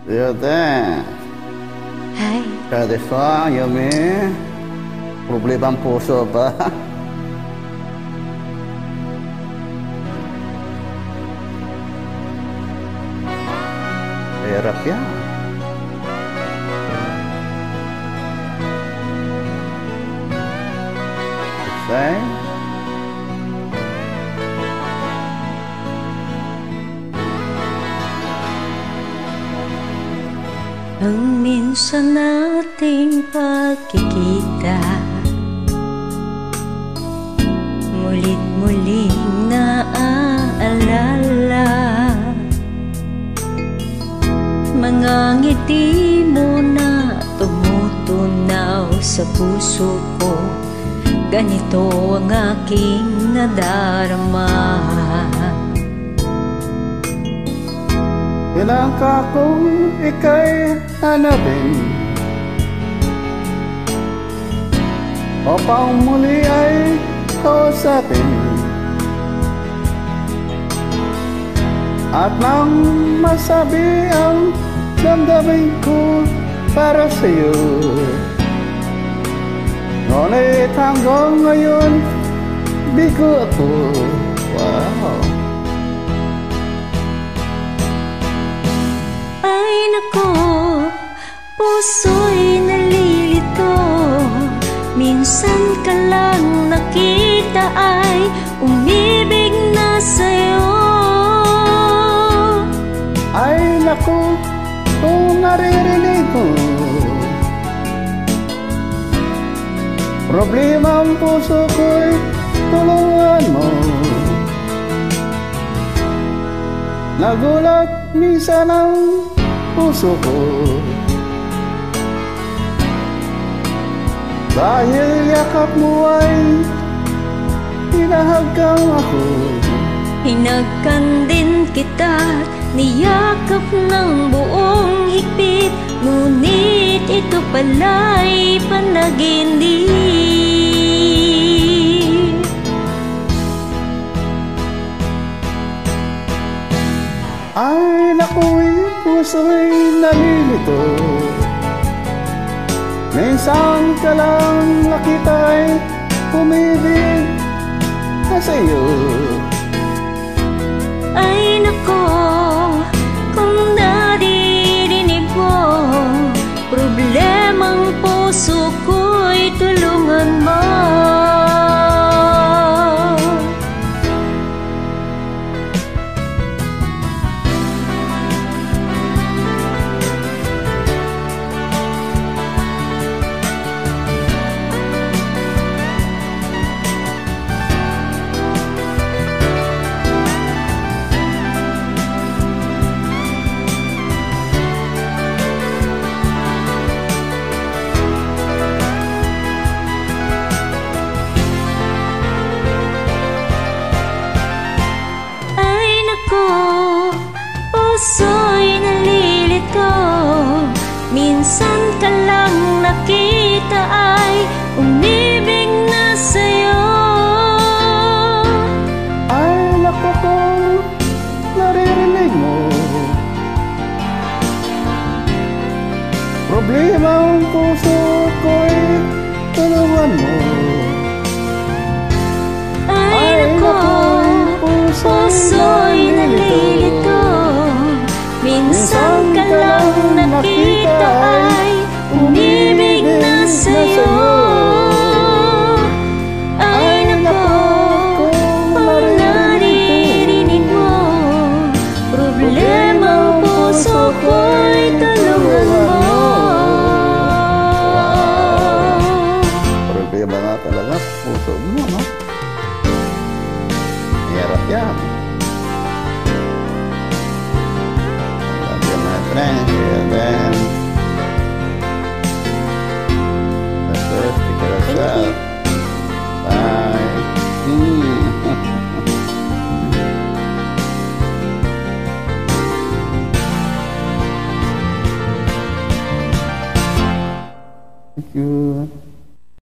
Yun. Hi. Kadiswa, Yumi. Problemang puso ba? Hirap yan. Say? Ang minsan nating pagkikita, mulit-muling naaalala. Mga ngiti mo na tumutunaw sa puso ko, ganito ang aking nadarama. Ilang ka kung ika'y hanapin, upang muli ay kausapin. At nang masabi ang damdamin ko para sa'yo, ngunit hanggang ngayon bigo ako. Wow. Ay nako, puso'y nalilito. Minsan ka lang nakita ay umibig na sa'yo. Ay nako, kung naririnig mo problema ang puso ko'y tulungan mo. Nagulat minsan ang puso ko, dahil yakap mo ay hinahagkan ako. Hinagkan din kita, niyakap ng buong higpit, ngunit ito pala'y panaginip. Ay naku'y puso'y nalilito. Minsan ka lang nakita ay umibig na sa'yo. Ay nako, kung naririnig mo problemang puso ko'y tulungan mo. Puso'y nalilito, minsan ka lang nakita ay umibig na sa'yo. Ay naku, kung naririnig mo problema ang puso ko'y tulungan mo. Ay naku, puso'y nalilito, minsan ka lang nakita ay umibig na sa'yo. Ay nako, kung naririnig mo problema ang puso ko'y tulungan mo. Problema nga talaga puso mo, no? Hirap yan. Love you, my friend.